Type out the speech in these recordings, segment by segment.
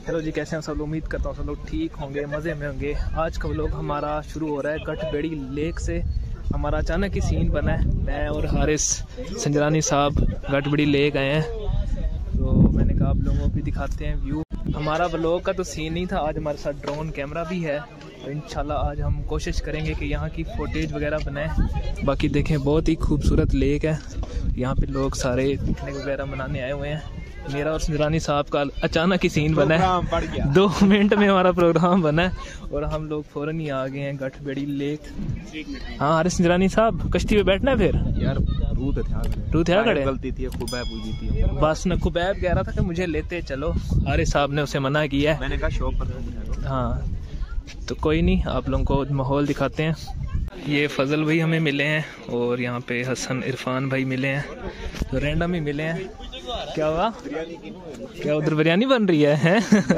Hello जी, कैसे हैं सब लोग? उम्मीद करता हूँ सब लोग ठीक होंगे, मज़े में होंगे। आज का व्लॉग हमारा शुरू हो रहा है गठबेड़ी लेक से। हमारा अचानक ही सीन बना है, मैं और हारिस संजरानी साहब गठबेड़ी लेक आए हैं, तो मैंने कहा आप लोगों को भी दिखाते हैं व्यू। हमारा व्लॉग का तो सीन नहीं था, आज हमारे साथ ड्रोन कैमरा भी है, तो इंशाल्लाह आज हम कोशिश करेंगे कि यहाँ की फुटेज वगैरह बनाएं। बाकी देखें, बहुत ही खूबसूरत लेक है, यहाँ पे लोग सारे पिकनिक वगैरह मनाने आए हुए हैं। मेरा और संजरानी साहब का अचानक ही सीन बना है, 2 मिनट में हमारा प्रोग्राम बना है और हम लोग फौरन ही आ गए हैं गठबेड़ी लेक। हाँ हारिस संजरानी साहब, कश्ती पे बैठना है फिर यार? रूह थे खड़े, गलती थी, खुबैब हुई थी बस न। खुबैब कह रहा था कि मुझे लेते चलो, हारिस साहब ने उसे मना किया है। मैंने कहा शॉप पर। हाँ तो कोई नहीं, आप लोगों को माहौल दिखाते हैं। ये फजल भाई हमें मिले हैं और यहाँ पे हसन इरफान भाई मिले हैं, तो रैंडम ही मिले हैं। क्या हुआ? क्या उधर बिरयानी बन रही है?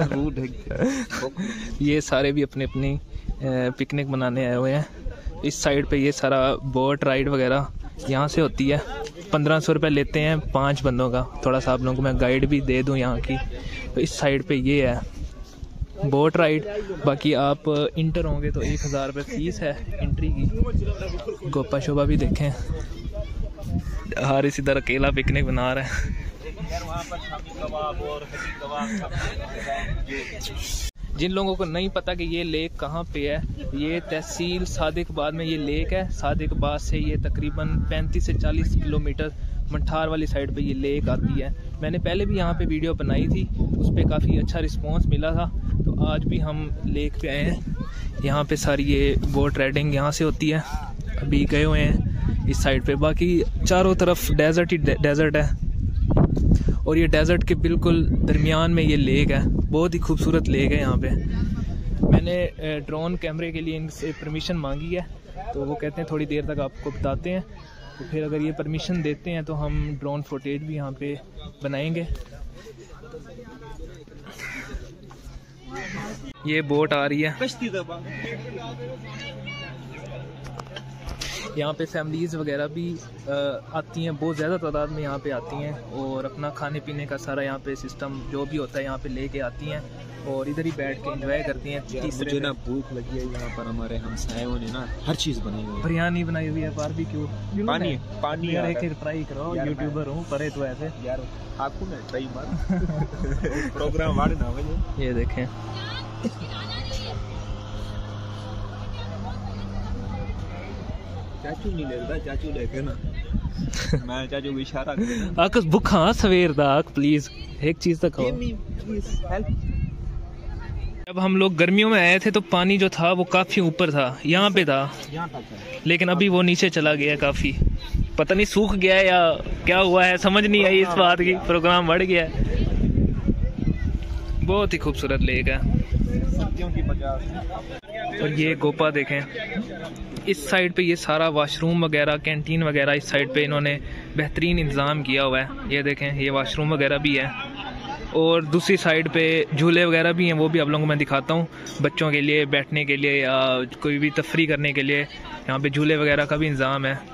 ये सारे भी अपनी अपनी पिकनिक मनाने आए हुए हैं। इस साइड पे ये सारा बोट राइड वगैरह यहाँ से होती है। 1500 रुपये लेते हैं 5 बंदों का। थोड़ा सा आप लोगों को मैं गाइड भी दे दूँ यहाँ की। तो इस साइड पे ये है बोट राइड। बाकी आप इंटर होंगे तो 1000 रुपये फीस है एंट्री की। गोपा शोभा भी देखें, हारिस इधर अकेला पिकनिक बना रहा है। जिन लोगों को नहीं पता कि ये लेक कहाँ पे है, ये तहसील सादिकबाद में ये लेक है। सादिकबाद से ये तकरीबन 35 से 40 किलोमीटर मंठार वाली साइड पे ये लेक आती है। मैंने पहले भी यहाँ पे वीडियो बनाई थी, उस पर काफ़ी अच्छा रिस्पांस मिला था, तो आज भी हम लेक पे आए हैं। यहाँ पे सारी ये बोट राइडिंग यहाँ से होती है। अभी गए हुए हैं इस साइड पे, बाकी चारों तरफ डेजर्ट ही डेजर्ट है और ये डेजर्ट के बिल्कुल दरमियान में ये लेक है। बहुत ही खूबसूरत लेक है यहाँ पे। मैंने ड्रोन कैमरे के लिए इनसे परमिशन मांगी है, तो वो कहते हैं थोड़ी देर तक आपको बताते हैं, तो फिर अगर ये परमिशन देते हैं तो हम ड्रोन फुटेज भी यहाँ पे बनाएंगे। ये बोट आ रही है, यहाँ पे फैमिलीज़ वगैरह भी आती हैं, बहुत ज़्यादा तादाद में यहाँ पे आती हैं और अपना खाने पीने का सारा यहाँ पे सिस्टम जो भी होता है यहाँ पे लेके आती हैं और इधर ही बैठ के एंजॉय करती हैं। मुझे ना भूख लगी है, यहाँ पर हमारे हमसायों ने ना हर चीज़ बनाई हुई है। बिरयानी बनाई हुई है, बारबेक्यू, पानी यार एक ट्राई करो, यूट्यूबर हूँ परे तो ऐसे यार आपको ना ट्राई मार प्रोग्राम वाले ना मुझे। ये देखें चाचू नहीं लेता, चाचू लेके ना मैं चाचू को इशारा कर आकस भुखा सवेर दा प्लीज एक चीज तक खाओ। जब हम लोग गर्मियों में आए थे तो पानी जो था वो काफी ऊपर था, यहाँ पे था, लेकिन अभी वो नीचे चला गया काफी। पता नहीं सूख गया है या क्या हुआ है, समझ नहीं आई इस बात की। प्रोग्राम बढ़ गया है। बहुत ही खूबसूरत लेक है। और ये गोपा देखें, इस साइड पे ये सारा वॉशरूम वगैरह, कैंटीन वगैरह इस साइड पे इन्होंने बेहतरीन इंतज़ाम किया हुआ है। ये देखें, ये वॉशरूम वगैरह भी है और दूसरी साइड पे झूले वगैरह भी हैं, वो भी आप लोगों को मैं दिखाता हूँ। बच्चों के लिए बैठने के लिए या कोई भी तफरी करने के लिए यहाँ पे झूले वगैरह का भी इंतज़ाम है।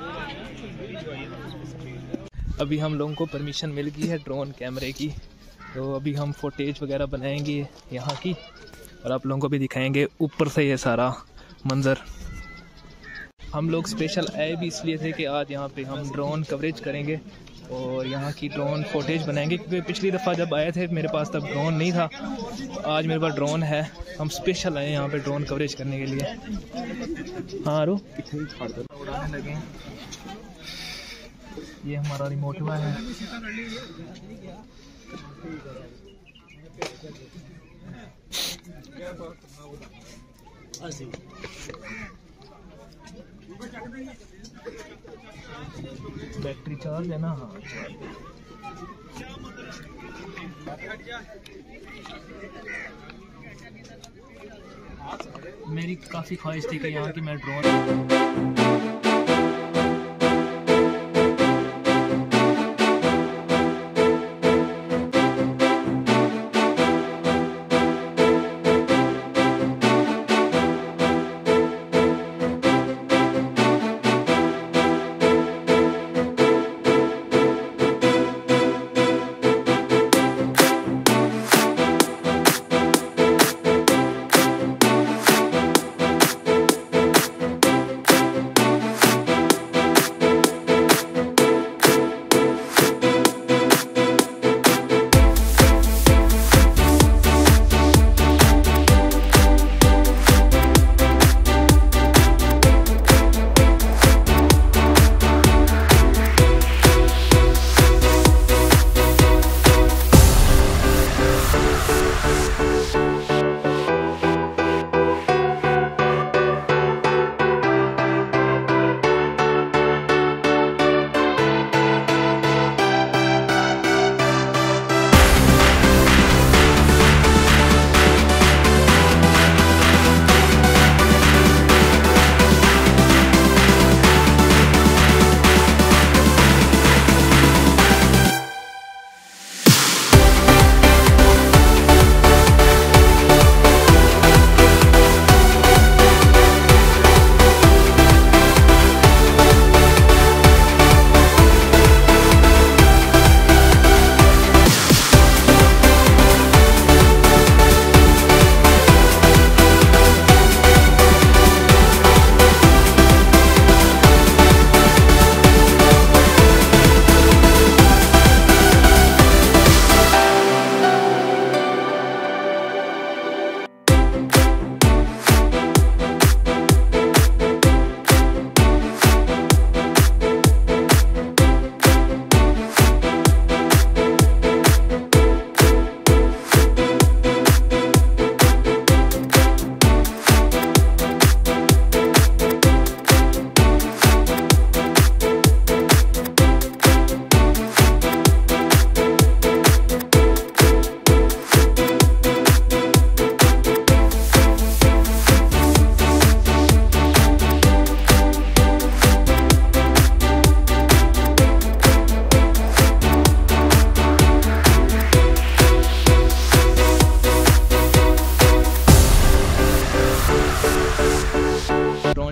अभी हम लोगों को परमिशन मिल गई है ड्रोन कैमरे की, तो अभी हम फुटेज वगैरह बनाएंगे यहाँ की और आप लोगों को भी दिखाएंगे ऊपर से ये सारा मंज़र। हम लोग स्पेशल आए भी इसलिए थे कि आज यहाँ पे हम ड्रोन कवरेज करेंगे और यहाँ की ड्रोन फुटेज बनाएंगे, क्योंकि पिछली दफ़ा जब आए थे मेरे पास तब ड्रोन नहीं था। आज मेरे पास ड्रोन है, हम स्पेशल आए यहाँ पे ड्रोन कवरेज करने के लिए। हाँ रो उड़ाने लगे। ये हमारा रिमोट हुआ है। बैटरी चार्ज है ना? हाँ मेरी काफ़ी ख्वाहिश थी कि यहाँ की मैं ड्रोन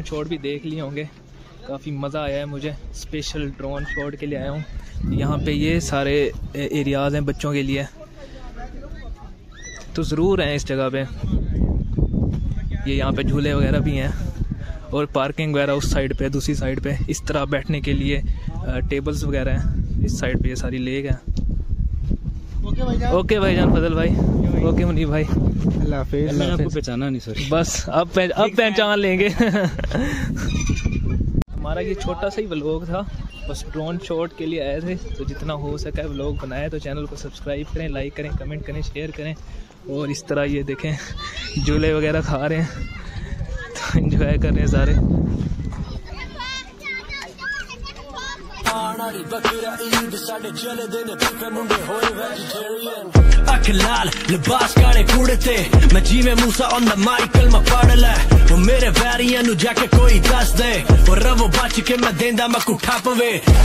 शॉट भी देख लिए होंगे, काफ़ी मज़ा आया है मुझे। स्पेशल ड्रोन शॉट के लिए आया हूँ। यहाँ पे ये सारे एरियाज़ हैं बच्चों के लिए, तो ज़रूर हैं इस जगह पे। ये यहाँ पे झूले वगैरह भी हैं और पार्किंग वगैरह उस साइड पे, दूसरी साइड पे इस तरह बैठने के लिए टेबल्स वगैरह हैं। इस साइड पे ये सारी लेक है। ओके भाईजान फजल भाई, ओके मुनीब भाई, अल्लाह हाफिज़। मैंने आपको पहचाना नहीं सर। बस अब पहचान लेंगे। हमारा ये छोटा सा ही व्लॉग था, बस ड्रोन शॉट के लिए आए थे, तो जितना हो सका है व्लॉग बनाया। तो चैनल को सब्सक्राइब करें, लाइक करें, कमेंट करें, शेयर करें। और इस तरह ये देखें झूले वगैरह खा रहे हैं, तो एंजॉय कर रहे हैं सारे। अख लाल लिबास काले कूड़े ते मैं जीवे मूसा ऑन द माइकल मैं पढ़ ले वो मेरे वैरियां नु जाके कोई दस दे और रवो बच के मैं देंदा मैं कुठा पवे।